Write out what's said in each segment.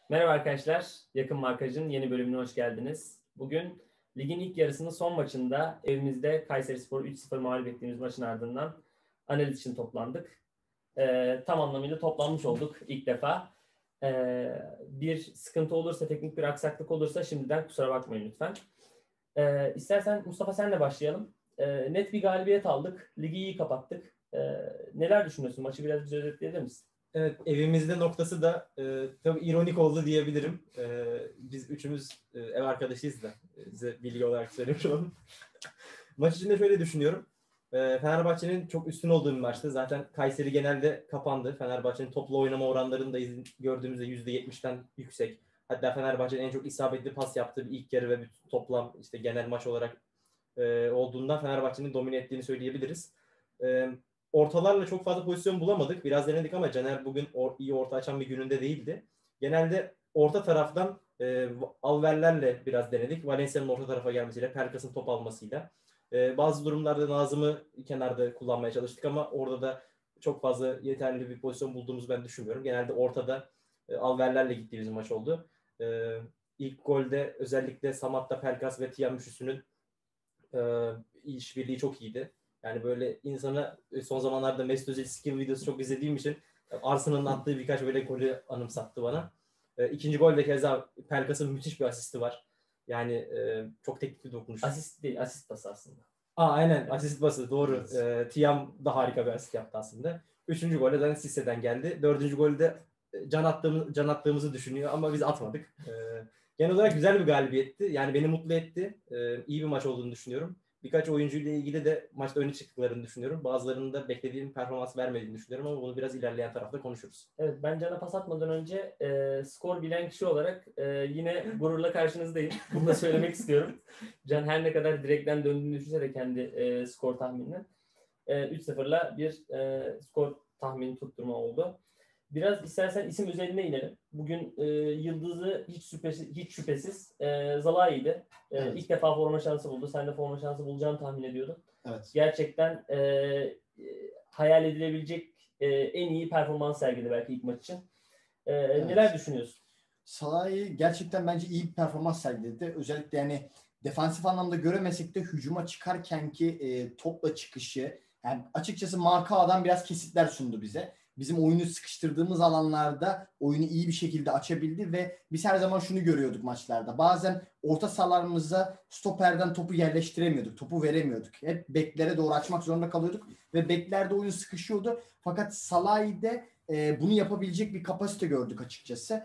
Merhaba arkadaşlar, Yakın Markaj'ın yeni bölümüne hoş geldiniz. Bugün ligin ilk yarısının son maçında evimizde Kayserispor'u 3-0 mağlup ettiğimiz maçın ardından analiz için toplandık. Tam anlamıyla toplanmış olduk ilk defa. Bir sıkıntı olursa, teknik bir aksaklık olursa şimdiden kusura bakmayın lütfen. İstersen Mustafa senle başlayalım. Net bir galibiyet aldık, ligi iyi kapattık. Neler düşünüyorsun? Maçı biraz bize özetleyebilir misin? Evet, evimizde noktası da tabii ironik oldu diyebilirim. Biz üçümüz ev arkadaşıyız da size bilgi olarak söylemiş olalım. Maç içinde şöyle düşünüyorum. Fenerbahçe'nin çok üstün olduğu bir maçtı. Zaten Kayseri genelde kapandı. Fenerbahçe'nin toplu oynama oranlarını da gördüğümüzde %70'ten yüksek. Hatta Fenerbahçe'nin en çok isabetli pas yaptığı bir ilk yarı ve bütün toplam işte genel maç olarak olduğundan Fenerbahçe'nin domine ettiğini söyleyebiliriz. Ortalarla çok fazla pozisyon bulamadık. Biraz denedik ama Caner bugün iyi orta açan bir gününde değildi. Genelde orta taraftan alverlerle biraz denedik. Valencia'nın orta tarafa gelmesiyle, Pelkas'ın top almasıyla. Bazı durumlarda Nazım'ı kenarda kullanmaya çalıştık ama orada da çok fazla yeterli bir pozisyon bulduğumuzu ben düşünmüyorum. Genelde ortada alverlerle gittiğimiz maç oldu. İlk golde özellikle Samatta, Pelkas ve Tiam üçlüsünün işbirliği çok iyiydi. Yani böyle insana son zamanlarda Mesut Özil skill videosu çok izlediğim için Arsenal'ın attığı birkaç böyle golü anımsattı bana. İkinci golde keza Pelkas'ın müthiş bir asisti var. Yani çok teknik bir dokunuş. Asist değil, asist pası aslında. Aynen asist bası doğru. Tiam da harika bir asist yaptı aslında. Üçüncü golde de Sisse'den geldi. Dördüncü golde can attığımızı düşünüyor ama biz atmadık. Genel olarak güzel bir galibiyetti. Yani beni mutlu etti. İyi bir maç olduğunu düşünüyorum. Birkaç oyuncuyla ilgili de maçta öne çıktıklarını düşünüyorum. Bazılarının da beklediğim performans vermediğini düşünüyorum ama bunu biraz ilerleyen tarafta konuşuruz. Evet, ben Can'a pas atmadan önce skor bilen kişi olarak yine gururla karşınızdayım. Bunu da söylemek istiyorum. Can her ne kadar direkten döndüğünü düşünse de kendi skor tahminini 3-0'la bir skor tahmini tutturma oldu. Biraz istersen isim özeline inelim. Bugün yıldızı hiç şüphesiz Zalai'ydi. Evet. İlk defa forma şansı buldu. Sen de forma şansı bulacağını tahmin ediyordun. Evet. Gerçekten hayal edilebilecek en iyi performans sergiledi belki ilk maç için. Evet. Neler düşünüyorsun? Salah'ı gerçekten bence iyi bir performans sergiledi. Özellikle yani defansif anlamda göremesek de hücuma çıkarkenki topla çıkışı, yani açıkçası Markao'dan biraz kesitler sundu bize. Bizim oyunu sıkıştırdığımız alanlarda oyunu iyi bir şekilde açabildi ve biz her zaman şunu görüyorduk maçlarda. Bazen orta sahalarımıza stoperden topu yerleştiremiyorduk, topu veremiyorduk. Hep beklere doğru açmak zorunda kalıyorduk ve beklerde oyun sıkışıyordu. Fakat Salah'da bunu yapabilecek bir kapasite gördük açıkçası.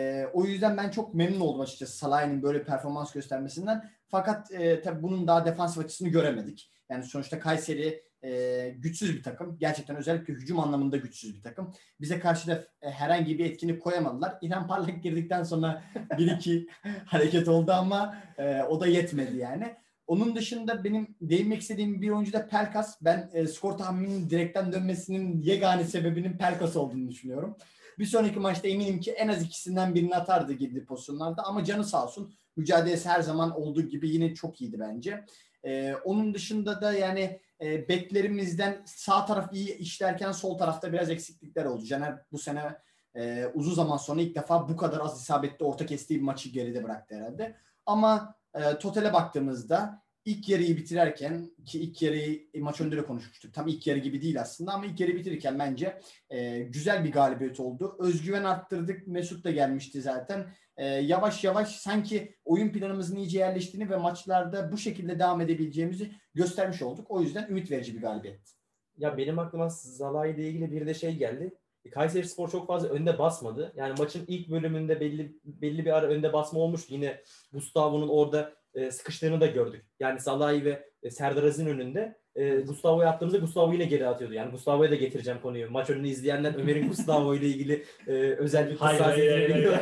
O yüzden ben çok memnun oldum açıkçası Salah'ın böyle performans göstermesinden. Fakat tabii bunun daha defansif açısını göremedik. Yani sonuçta Kayseri güçsüz bir takım. Gerçekten özellikle hücum anlamında güçsüz bir takım. Bize karşı da herhangi bir etkinlik koyamadılar. İlhan Parlak girdikten sonra bir iki hareket oldu ama o da yetmedi yani. Onun dışında benim değinmek istediğim bir oyuncu da Pelkas. Ben skor tahmininin direkten dönmesinin yegane sebebinin Pelkas olduğunu düşünüyorum. Bir sonraki maçta eminim ki en az ikisinden birini atardı girdiği pozisyonlarda ama canı sağ olsun. Mücadelesi her zaman olduğu gibi yine çok iyiydi bence. Onun dışında da yani beklerimizden sağ taraf iyi işlerken sol tarafta biraz eksiklikler oldu. Caner bu sene uzun zaman sonra ilk defa bu kadar az isabetli orta kestiği bir maçı geride bıraktı herhalde. Ama totale baktığımızda ilk yarıyı bitirirken ki ilk yarıyı maç önünde de konuşmuştuk. Tam ilk yarı gibi değil aslında ama ilk yarı bitirirken bence güzel bir galibiyet oldu. Özgüven arttırdık. Mesut da gelmişti zaten. Yavaş yavaş sanki oyun planımızın iyice yerleştiğini ve maçlarda bu şekilde devam edebileceğimizi göstermiş olduk. O yüzden ümit verici bir galibiyet. Ya benim aklıma Zaha ile ilgili bir de şey geldi. Kayserispor çok fazla önde basmadı. Yani maçın ilk bölümünde belli bir ara önde basma olmuştu. Yine Gustavo'nun orada sıkıştığını da gördük. Yani Salahi ve Serdar Aziz'in önünde Gustavo'ya attığımızda Gustavo yine geri atıyordu. Yani Gustavo'ya da getireceğim konuyu. Maç önünü izleyenler Ömer'in Gustavo ile ilgili özel bir Hayır. biliyorlar.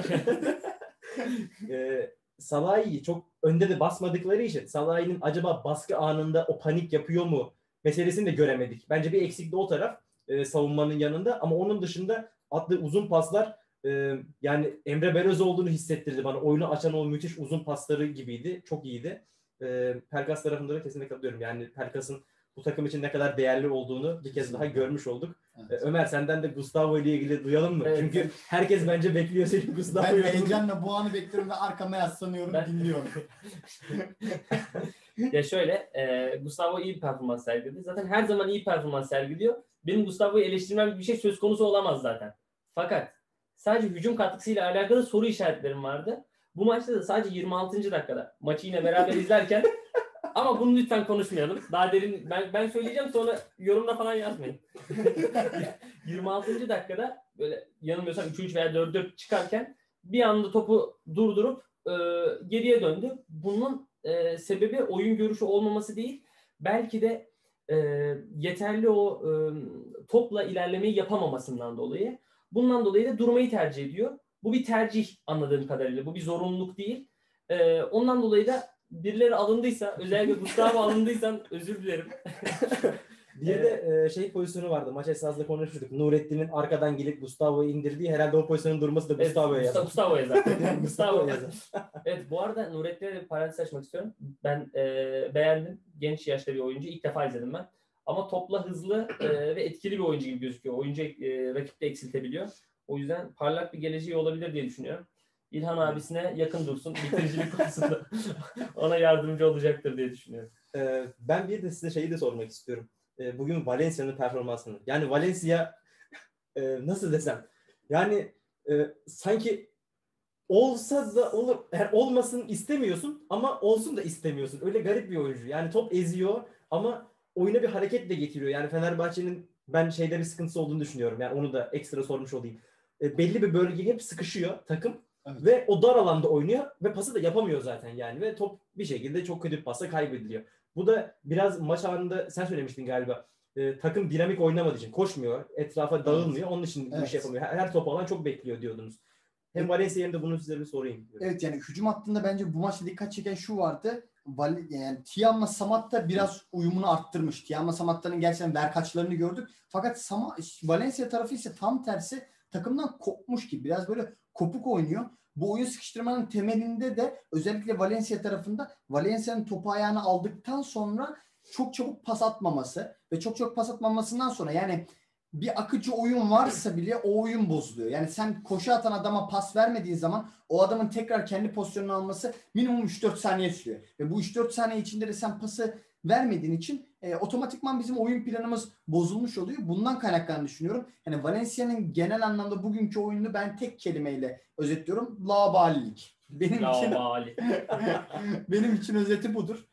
Salahi'yi çok önde de basmadıkları için Salahi'nin acaba baskı anında o panik yapıyor mu meselesini de göremedik. Bence bir eksik de o taraf savunmanın yanında ama onun dışında attığı uzun paslar yani Emre Belözoğlu'nu hissettirdi bana. Oyunu açan o müthiş uzun pasları gibiydi. Çok iyiydi. Pelkas tarafında da kesinlikle katılıyorum. Yani Pelkas'ın bu takım için ne kadar değerli olduğunu bir kez daha görmüş olduk. Evet. Ömer, senden de Gustavo ile ilgili duyalım mı? Evet. Çünkü herkes bence bekliyor senin Ben Gustavo'yu. heyecanla bu anı bekliyorum ve arkama yaslanıyorum, dinliyorum. Ya şöyle, Gustavo iyi bir performans sergiledi. Zaten her zaman iyi performans sergiliyor. Benim Gustavo'yu eleştirmem gibi bir şey söz konusu olamaz zaten. Fakat sadece hücum katkısıyla alakalı soru işaretlerim vardı. Bu maçta da sadece 26. dakikada maçı yine beraber izlerken ama bunu lütfen konuşmayalım. Daha derin ben söyleyeceğim, sonra yorumda falan yazmayın. 26. dakikada böyle yanılmıyorsam 3-3 veya 4-4 çıkarken bir anda topu durdurup geriye döndü. Bunun sebebi oyun görüşü olmaması değil. Belki de yeterli o topla ilerlemeyi yapamamasından dolayı. Bundan dolayı da durmayı tercih ediyor. Bu bir tercih anladığım kadarıyla. Bu bir zorunluluk değil. Ondan dolayı da birileri alındıysa, özellikle Gustavo alındıysan özür dilerim. Bir de şey pozisyonu vardı. Maç esnasında konuşmuştuk. Nurettin'in arkadan gelip Gustavo'yu indirdiği, herhalde o pozisyonun durması da Gustavo'ya yazar. Gustavo yazar. Gustavo yazar. Evet, bu arada Nurettin'e de bir parantez açmak istiyorum. Ben beğendim. Genç yaşta bir oyuncu. İlk defa izledim ben. Ama topla hızlı ve etkili bir oyuncu gibi gözüküyor. Oyuncu rakip de eksiltebiliyor. O yüzden parlak bir geleceği olabilir diye düşünüyorum. İlhan abisine yakın dursun. Bitiricilik konusunda ona yardımcı olacaktır diye düşünüyorum. Ben bir de size şeyi de sormak istiyorum. Bugün Valencia'nın performansını. Yani Valencia nasıl desem, yani sanki olsa da olur, yani olmasın istemiyorsun ama olsun da istemiyorsun. Öyle garip bir oyuncu. Yani top eziyor ama oyuna bir hareket de getiriyor. Yani Fenerbahçe'nin ben şeyde bir sıkıntısı olduğunu düşünüyorum. Yani onu da ekstra sormuş olayım. Belli bir bölgeye hep sıkışıyor takım. Evet. Ve o dar alanda oynuyor ve pası da yapamıyor zaten yani. Ve top bir şekilde çok kötü bir pasla kaybediliyor. Bu da biraz maç anında sen söylemiştin galiba. Takım dinamik oynamadığı için koşmuyor, etrafa dağılmıyor. Onun için bu işi yapamıyor. Her top alan çok bekliyor diyordunuz. Hem Valencia'nın da bunu size bir sorayım. Evet, yani hücum hattında bence bu maçta dikkat çeken şu vardı. Yani Tiam'la Samatta biraz uyumunu arttırmış. Tiam'la Samatta'nın gerçekten verkaçlarını gördük. Fakat Valencia tarafı ise tam tersi, takımdan kopmuş gibi. Biraz böyle kopuk oynuyor. Bu oyun sıkıştırmanın temelinde de özellikle Valencia tarafında Valencia'nın topu ayağına aldıktan sonra çok çabuk pas atmaması ve çok pas atmamasından sonra, yani bir akıcı oyun varsa bile o oyun bozuluyor. Yani sen koşu atan adama pas vermediğin zaman o adamın tekrar kendi pozisyonunu alması minimum 3-4 saniye sürüyor. Ve bu 3-4 saniye içinde de sen pası vermediğin için otomatikman bizim oyun planımız bozulmuş oluyor. Bundan kaynaklandığını düşünüyorum. Yani Valencia'nın genel anlamda bugünkü oyununu ben tek kelimeyle özetliyorum. Laubalilik. Benim için özeti budur.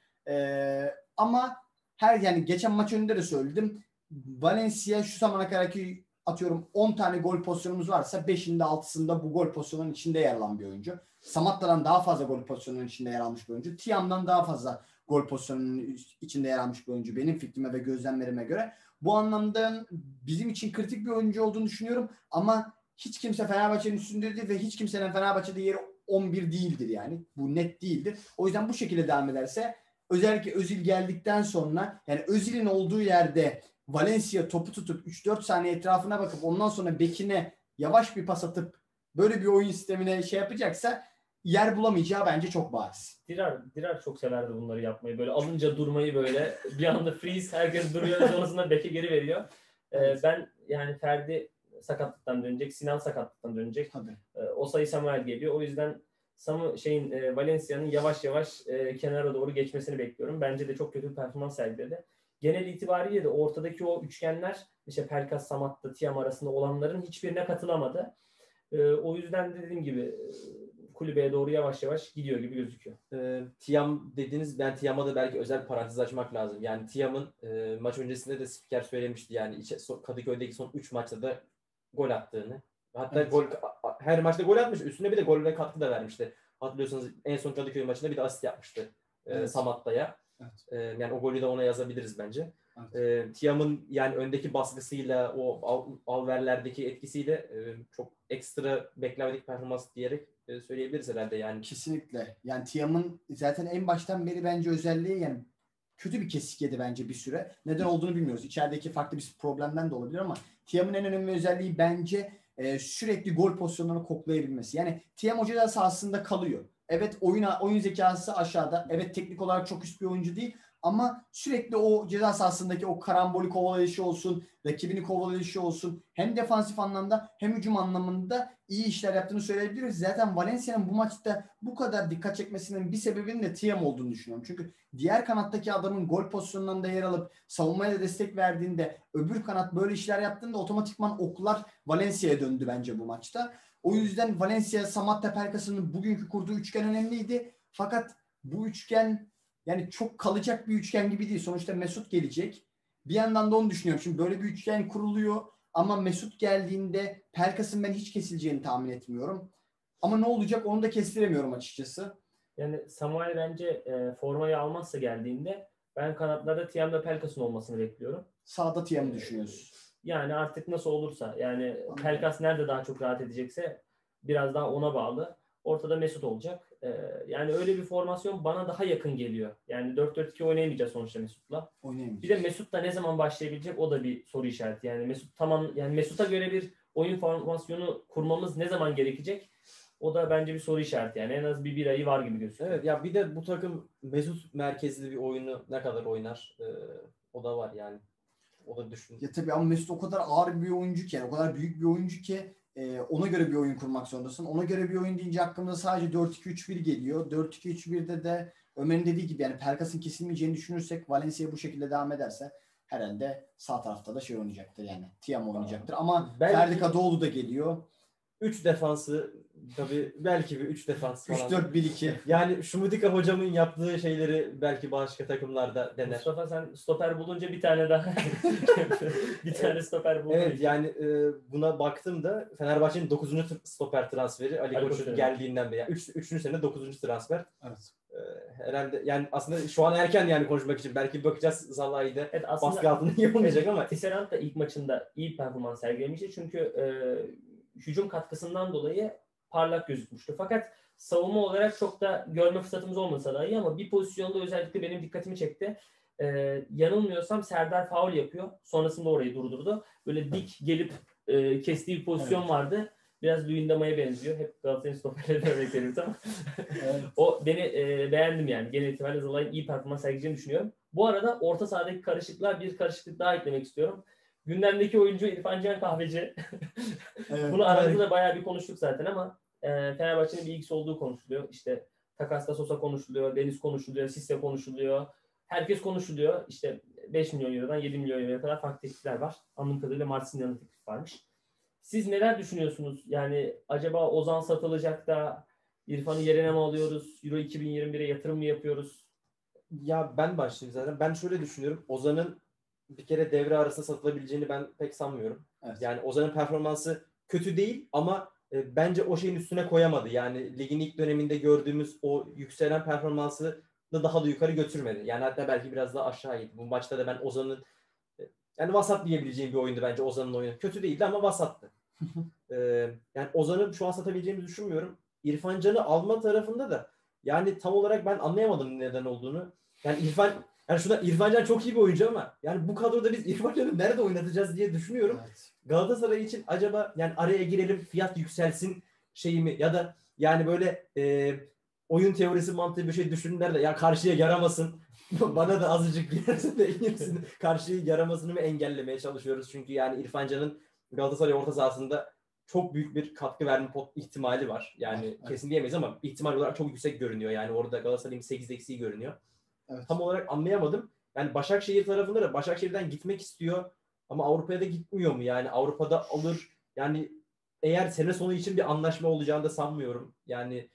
Ama yani geçen maç önünde de söyledim. Valencia şu zamana kadarki atıyorum 10 tane gol pozisyonumuz varsa 5'inde 6'sında bu gol pozisyonunun içinde yer alan bir oyuncu. Samatta'dan daha fazla gol pozisyonunun içinde yer almış bir oyuncu. Tiam'dan daha fazla gol pozisyonunun içinde yer almış bir oyuncu benim fikrime ve gözlemlerime göre. Bu anlamda bizim için kritik bir oyuncu olduğunu düşünüyorum ama hiç kimse Fenerbahçe'nin üstünde değil ve hiç kimsenin Fenerbahçe'de yeri 11 değildir yani. Bu net değildir. O yüzden bu şekilde devam ederse, özellikle Özil geldikten sonra, yani Özil'in olduğu yerde Valencia topu tutup 3-4 saniye etrafına bakıp ondan sonra bekine yavaş bir pas atıp böyle bir oyun sistemine şey yapacaksa yer bulamayacağı bence çok bariz. Dirar çok severdi bunları yapmayı. Böyle alınca durmayı, böyle bir anda freeze, herkes duruyor ve sonrasında beke geri veriyor. Evet. Ben yani Ferdi sakatlıktan dönecek, Sinan sakatlıktan dönecek. Osayi Samuel geliyor. O yüzden Valencia'nın yavaş yavaş kenara doğru geçmesini bekliyorum. Bence de çok kötü bir performans sergiledi. Genel itibariyle de ortadaki o üçgenler, işte Pelkas, Samatta, Tiam arasında olanların hiçbirine katılamadı. O yüzden de dediğim gibi kulübeye doğru yavaş yavaş gidiyor gibi gözüküyor. Tiam dediniz, ben Tiam'a da belki özel parantez açmak lazım. Yani Tiam'ın maç öncesinde de spiker söylemişti, yani Kadıköy'deki son 3 maçta da gol attığını. Hatta evet, her maçta gol atmış, üstüne bir de gol ve katkı da vermişti. Hatırlıyorsanız en son Kadıköy maçında bir de asist yapmıştı evet, Samatta'ya. Evet. Yani o golü de ona yazabiliriz bence. Evet. Tiam'ın yani öndeki baskısıyla, o alverlerdeki etkisiyle çok ekstra beklenmedik performans diyerek söyleyebiliriz herhalde yani. Kesinlikle. Yani Tiam'ın zaten en baştan beri bence özelliği, yani kötü bir kesik yedi bence bir süre. Neden olduğunu bilmiyoruz. İçerideki farklı bir problemden de olabilir ama Tiam'ın en önemli özelliği bence sürekli gol pozisyonlarını koklayabilmesi. Yani Tiam hoca da sahasında kalıyor. Evet, oyun zekası aşağıda. Evet, teknik olarak çok üst bir oyuncu değil. Ama sürekli o ceza sahasındaki o karamboli kovalayışı olsun, rakibini kovalayışı olsun, hem defansif anlamda hem hücum anlamında iyi işler yaptığını söyleyebiliriz. Zaten Valencia'nın bu maçta bu kadar dikkat çekmesinin bir sebebinin de Thiam olduğunu düşünüyorum. Çünkü diğer kanattaki adamın gol pozisyonundan da yer alıp savunmaya da destek verdiğinde, öbür kanat böyle işler yaptığında otomatikman oklar Valencia'ya döndü bence bu maçta. O yüzden Valencia, Samatta, Pelkas'ın bugünkü kurduğu üçgen önemliydi. Fakat bu üçgen yani çok kalacak bir üçgen gibi değil. Sonuçta Mesut gelecek. Bir yandan da onu düşünüyorum. Şimdi böyle bir üçgen kuruluyor ama Mesut geldiğinde Pelkas'ın ben hiç kesileceğini tahmin etmiyorum. Ama ne olacak onu da kestiremiyorum açıkçası. Yani Samuel bence formayı almazsa geldiğinde ben kanatlarda Thiam'da Pelkas'ın olmasını bekliyorum. Sağda Thiam'ı düşünüyorsun. Yani artık nasıl olursa yani Pelkas nerede daha çok rahat edecekse biraz daha ona bağlı. Ortada Mesut olacak. Yani öyle bir formasyon bana daha yakın geliyor. Yani 4-4-2 oynayamayacağız sonuçta Mesut'la. Bir de Mesut da ne zaman başlayabilecek o da bir soru işareti. Yani Mesut yani Mesut'a göre bir oyun formasyonu kurmamız ne zaman gerekecek? O da bence bir soru işareti. Yani en az bir ayı var gibi gözüküyor. Evet ya bir de bu takım Mesut merkezli bir oyunu ne kadar oynar o da var yani. O da düşün. Ya tabii ama Mesut o kadar ağır bir oyuncu ki, o kadar büyük bir oyuncu ki ona göre bir oyun kurmak zorundasın. Ona göre bir oyun deyince aklımda sadece 4-2-3-1 geliyor. 4-2-3-1'de de Ömer'in dediği gibi yani Pelkas'ın kesilmeyeceğini düşünürsek Valencia bu şekilde devam ederse herhalde sağ tarafta da şey oynayacaktır yani. Thiam oynayacaktır. Ama belki, Ferdi Kadıoğlu da geliyor. 3 defansı tabii belki bir 3 defans falan. 3-4-1-2. Yani Şumudika hocamın yaptığı şeyleri belki başka takımlarda dener. Mustafa sen stoper bulunca bir tane daha bir tane stoper buldun. Evet yani buna baktığımda Fenerbahçe'nin 9. stoper transferi Ali Koç'un geldiğinden beri. Yani 3. sene 9. transfer. Evet. Herhalde yani aslında şu an erken yani konuşmak için. Belki bakacağız Zalai'de evet, baskı altında yapamayacak ama. Tisserand da ilk maçında iyi performans sergilemişti. Çünkü hücum katkısından dolayı parlak gözükmüştü. Fakat savunma olarak çok da görme fırsatımız olmasa dahi ama bir pozisyonda özellikle benim dikkatimi çekti. Yanılmıyorsam Serdar faul yapıyor. Sonrasında orayı durdurdu. Böyle dik gelip kestiği bir pozisyon vardı. Biraz Luyendama'ya benziyor. Hep Galatasaray'ın stoperleri örnek veriyoruz ama. Evet. O beni beğendim yani. Genel itibariyle Zalai'nin iyi performans sergileyeceğini düşünüyorum. Bu arada orta sahadaki karışıklığa bir karışıklık daha eklemek istiyorum. Gündemdeki oyuncu İrfan Can Kahveci. Evet. Bunu aramızda da bayağı bir konuştuk zaten ama Fenerbahçe'nin bir ilgisi olduğu konuşuluyor. İşte Takas'ta Sosa konuşuluyor, Deniz konuşuluyor, Sisse konuşuluyor. Herkes konuşuluyor. İşte 5 milyon eurodan 7 milyon euroya kadar farklı teklifler var. Anladığım kadarıyla Marsilya'nın teklif varmış. Siz neler düşünüyorsunuz? Yani acaba Ozan satılacak da İrfan'ı yerine mi alıyoruz? Euro 2021'e yatırım mı yapıyoruz? Ya ben başlayayım zaten. Ben şöyle düşünüyorum. Ozan'ın bir kere devre arasında satılabileceğini ben pek sanmıyorum. Evet. Yani Ozan'ın performansı kötü değil ama bence o şeyin üstüne koyamadı. Yani ligin ilk döneminde gördüğümüz o yükselen performansı da daha da yukarı götürmedi. Yani hatta belki biraz daha aşağı gitti. Bu maçta da ben Ozan'ın yani vasat diyebileceğim bir oyundu bence Ozan'ın oyunu. Kötü değildi ama vasattı. Yani Ozan'ı şu an satabileceğimizi düşünmüyorum. İrfan Can'ı alma tarafında da yani tam olarak ben anlayamadım neden olduğunu. Yani İrfan Can çok iyi bir oyuncu ama yani bu kadroda biz İrfan Can'ı nerede oynatacağız diye düşünüyorum. Evet. Galatasaray için acaba yani araya girelim fiyat yükselsin şeyi mi ya da yani böyle oyun teorisi mantığı bir şey düşünürler de ya karşıya yaramasın. Bana da azıcık girerse de inirsin. Karşıya yaramasını mı engellemeye çalışıyoruz? Çünkü yani İrfan Can'ın Galatasaray orta sahasında çok büyük bir katkı verme ihtimali var. Yani evet. kesin diyemeyiz ama ihtimal olarak çok yüksek görünüyor. Yani orada Galatasaray'ın 8 eksiği görünüyor. Evet. Tam olarak anlayamadım. Yani Başakşehir tarafında da Başakşehir'den gitmek istiyor ama Avrupa'ya da gitmiyor mu? Yani Avrupa'da alır. Yani eğer sene sonu için bir anlaşma olacağını da sanmıyorum. Yani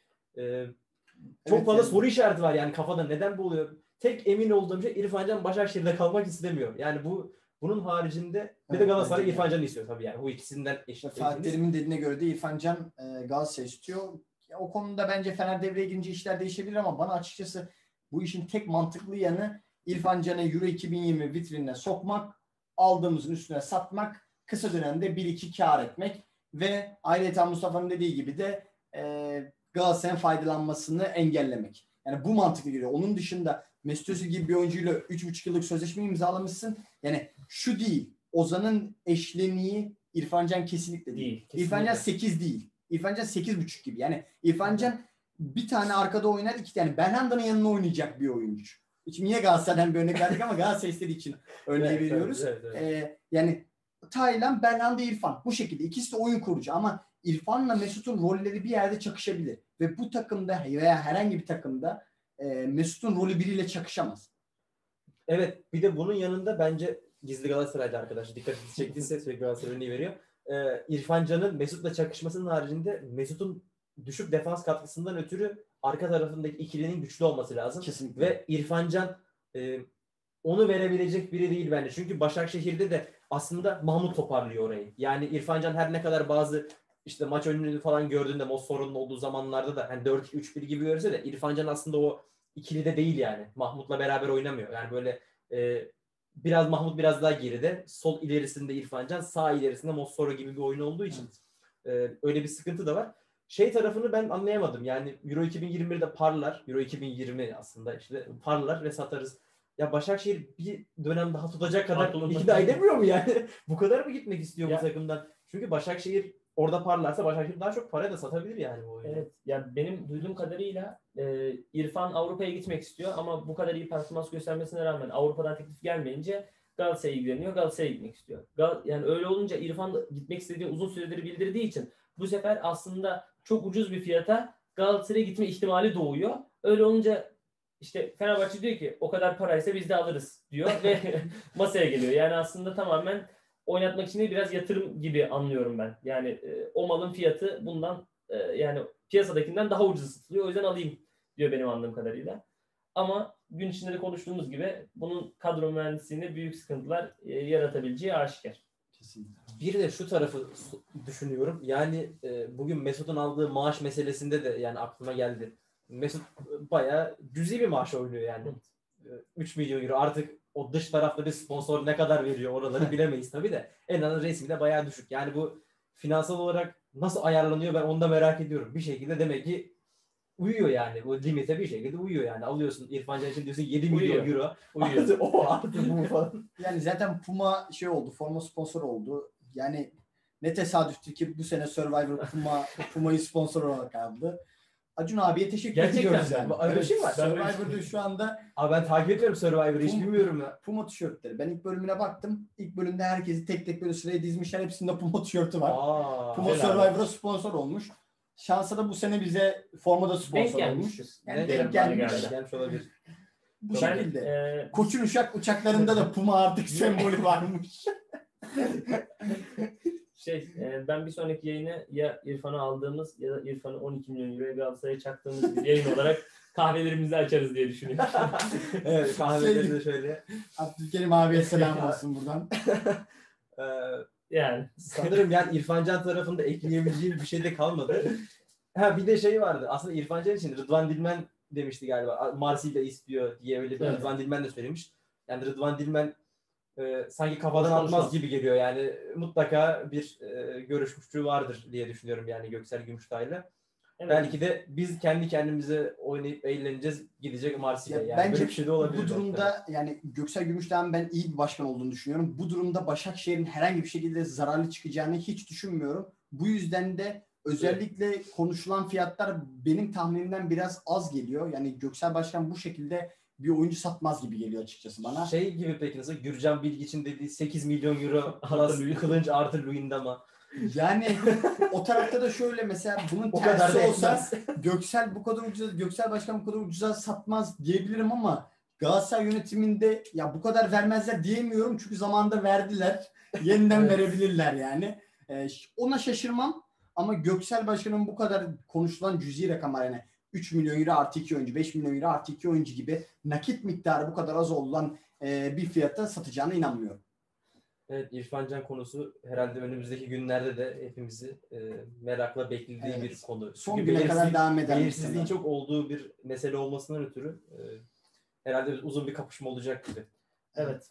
çok fazla soru işareti var yani kafada. Neden bu oluyor? Tek emin olduğum şey İrfan Can Başakşehir'de kalmak istemiyor. Yani bunun haricinde bir de Galatasaray İrfan Can'ı istiyor tabii yani. Bu ikisinden eşit. Fatih Terim'in dediğine göre de İrfan Can Galatasaray istiyor. O konuda bence Fener devreye girince işler değişebilir ama bana açıkçası bu işin tek mantıklı yanı İrfan Can'ı Euro 2020 vitrinine sokmak, aldığımızın üstüne satmak, kısa dönemde 1-2 kar etmek ve ayrıca Mustafa'nın dediği gibi de Galatasaray'ın faydalanmasını engellemek. Yani bu mantıklı geliyor. Onun dışında Mesut Özil gibi bir oyuncuyla 3,5 yıllık sözleşme imzalamışsın. Yani şu değil. Ozan'ın eşleniği İrfan Can kesinlikle değil. İrfan Can 8 değil. İrfan Can 8,5 gibi. Yani İrfan Can bir tane arkada oynar, iki tane. Belhanda'nın yanına oynayacak bir oyuncu. Şimdi niye Galatasaray'dan bir örnek verdik ama Galatasaray istediği için örneği Evet, veriyoruz. evet. Yani Taylan, Belhanda, İrfan. Bu şekilde. İkisi de oyun kurucu ama İrfan'la Mesut'un rolleri bir yerde çakışabilir. Ve bu takımda veya herhangi bir takımda Mesut'un rolü biriyle çakışamaz. Evet, bir de bunun yanında bence gizli Galatasaraylı arkadaş dikkatinizi çektiyse sürekli Galatasaray örneği veriyor. İrfan Can'ın Mesut'la çakışmasının haricinde Mesut'un düşük defans katkısından ötürü arka tarafındaki ikilinin güçlü olması lazım. Kesinlikle. Ve İrfan Can onu verebilecek biri değil bence. Çünkü Başakşehir'de de aslında Mahmut toparlıyor orayı. Yani İrfan Can her ne kadar bazı işte maç önünü falan gördüğünde Mossor'un olduğu zamanlarda da hani 4-2-3-1 gibi görse de İrfan Can aslında o ikili de değil yani. Mahmut'la beraber oynamıyor. Yani böyle biraz Mahmut biraz daha geride. Sol ilerisinde İrfan Can, sağ ilerisinde Mossoro gibi bir oyun olduğu için öyle bir sıkıntı da var. Şey tarafını ben anlayamadım. Yani Euro 2021'de parlar. Euro 2020 aslında işte parlar ve satarız. Ya Başakşehir bir dönem daha tutacak kadar Aklımda. ikna edemiyor mu yani? Bu kadar mı gitmek istiyor Ya. bu takımdan? Çünkü Başakşehir orada parlarsa Başakşehir daha çok para da satabilir yani bu oyunu. Evet. Ya benim duyduğum kadarıyla İrfan Avrupa'ya gitmek istiyor ama bu kadar iyi performans göstermesine rağmen Avrupa'dan teklif gelmeyince Galatasaray'a ilgileniyor. Galatasaray'a gitmek istiyor. Yani öyle olunca İrfan da gitmek istediğini uzun süredir bildirdiği için bu sefer aslında çok ucuz bir fiyata Galatasaray'a gitme ihtimali doğuyor. Öyle olunca işte Fenerbahçe diyor ki o kadar paraysa biz de alırız diyor ve masaya geliyor. Yani aslında tamamen oynatmak için değil, biraz yatırım gibi anlıyorum ben. Yani o malın fiyatı bundan yani piyasadakinden daha ucuz satılıyor. O yüzden alayım diyor benim anladığım kadarıyla. Ama gün içinde de konuştuğumuz gibi bunun kadro mühendisliğinde büyük sıkıntılar yaratabileceği aşikar. Kesinlikle. Bir de şu tarafı düşünüyorum. Yani bugün Mesut'un aldığı maaş meselesinde de yani aklıma geldi. Mesut bayağı cüzi bir maaş oynuyor yani. 3 milyon euro. Artık o dış tarafta bir sponsor ne kadar veriyor oraları bilemeyiz tabii de. En azından resmi de bayağı düşük. Yani bu finansal olarak nasıl ayarlanıyor ben onu da merak ediyorum. Bir şekilde demek ki uyuyor yani. Bu limite bir şekilde uyuyor yani. Alıyorsun İrfan Can için diyorsun 7 milyon Uyuyor. euro. Uyuyor. Artı o artı bu falan. Yani zaten Puma şey oldu, forma sponsoru oldu. Yani ne tesadüftür ki bu sene Survivor Puma'yı sponsor olarak aldı. Acun abiye teşekkür Gerçekten ediyoruz mi? yani. Öyle bir şey var. Survivor'da şu anda Abi ben takip ediyorum Survivor'ı hiç bilmiyorum ya. Puma tişörtleri. Ben ilk bölümüne baktım. İlk bölümde herkesi tek tek böyle sıraya dizmişler. Hepsinde Puma tişörtü var. Puma helal Survivor'a sponsor olmuş. Şansa da bu sene bize formada Denk sponsor olmuş. gelmiştir. Yani Derim denk bana gelmiş. geldi. Gelmiş olabilir. Bu Ben, şekilde. Koç'un uçaklarında da Puma artık sembolü varmış. Ben bir sonraki yayını ya İrfan'ı aldığımız ya da İrfan'ı 12 milyon euroya Galatasaray'a çaktığımız bir yayın olarak kahvelerimizi açarız diye düşünüyorum. Evet kahveleri de şöyle. Abdülkerim abiye selam olsun buradan. Yani. Sanırım yani İrfan Can tarafında ekleyebileceğim bir şey de kalmadı. Ha bir de şey vardı. Aslında İrfan Can için Rıdvan Dilmen demişti galiba. Marsilya istiyor diye öyle bir Evet. Rıdvan Dilmen de söylemiş. Yani Rıdvan Dilmen sanki kafadan Boş atmaz konuşmaz. gibi geliyor yani. Mutlaka bir görüşmüşlüğü vardır diye düşünüyorum yani Göksel Gümüştay'la. Evet. Belki de biz kendi kendimize oynayıp eğleneceğiz gidecek Marsilya. Yani bence böyle bir şey de olabilir. bu durumda yani Göksel Gümüşdağ'ın ben iyi bir başkan olduğunu düşünüyorum. Bu durumda Başakşehir'in herhangi bir şekilde zararlı çıkacağını hiç düşünmüyorum. Bu yüzden de özellikle konuşulan fiyatlar benim tahminimden biraz az geliyor. Yani Göksel Başkan bu şekilde bir oyuncu satmaz gibi geliyor açıkçası bana. Şey gibi peki nasıl Gürcan Bilgiç'in dediği 8 milyon euro Artı plus Luis. Kılınç artı Luyendama. Yani o tarafta da şöyle mesela bunun O kadar tersi da olsa etmez. Göksel Başkan bu kadar ucuza satmaz diyebilirim ama Galatasaray yönetiminde ya bu kadar vermezler diyemiyorum çünkü zamanında verdiler. Yeniden Evet. verebilirler yani. Ona şaşırmam ama Göksel Başkan'ın bu kadar konuşulan cüzi rakamlar yani 3 milyon euro artı 2 oyuncu, 5 milyon euro artı 2 oyuncu gibi nakit miktarı bu kadar az olan bir fiyata satacağına inanmıyorum. Evet İrfan Can konusu herhalde önümüzdeki günlerde de hepimizi merakla beklediği Evet. bir konu. Son Çünkü güne kadar devam eder. belirsizliğin muhtemelen. çok olduğu bir mesele olmasından ötürü herhalde uzun bir kapışma olacak gibi. Evet.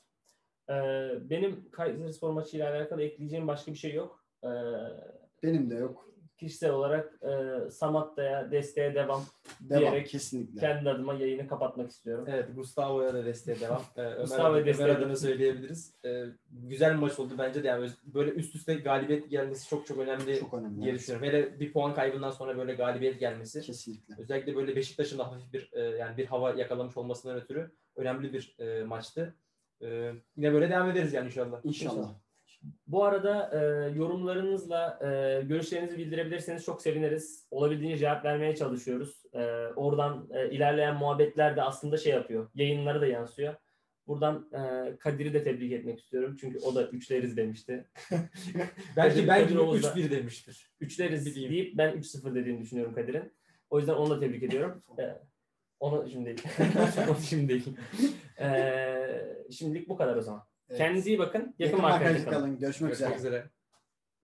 Benim Kayserispor maçıyla alakalı ekleyeceğim başka bir şey yok. Benim de yok. kişisel olarak Samatta'ya desteğe devam Devam diyerek kesinlikle. kendi adıma yayını kapatmak istiyorum. Evet, Gustavo'ya da desteğe devam. Gustavo'ya Ömer desteğe adına söyleyebiliriz. Güzel bir maç oldu bence de. Yani böyle üst üste galibiyet gelmesi çok çok önemli Çok önemli. diye evet. düşünüyorum. Hele bir puan kaybından sonra böyle galibiyet gelmesi. Kesinlikle. Özellikle böyle Beşiktaş'ın da hafif bir yani bir hava yakalamış olmasından ötürü önemli bir maçtı. Yine böyle devam ederiz yani inşallah. İnşallah. Bu arada yorumlarınızla görüşlerinizi bildirebilirseniz çok seviniriz. Olabildiğince cevap vermeye çalışıyoruz. Oradan ilerleyen muhabbetler de aslında şey yapıyor. Yayınlara da yansıyor. Buradan Kadir'i de tebrik etmek istiyorum. Çünkü o da üçleriz demişti. Belki Kadir Oğuz da 3-1 demiştir. Üçleriz Bileyim. deyip ben 3-0 dediğini düşünüyorum Kadir'in. O yüzden onu da tebrik ediyorum. Onu şimdi değil. Onu şimdi değil. Şimdilik bu kadar o zaman. Evet. Kendinize iyi bakın. Yakın Yakın markajda markajda kalın. kalın. Görüşmek üzere. Görüşmek üzere.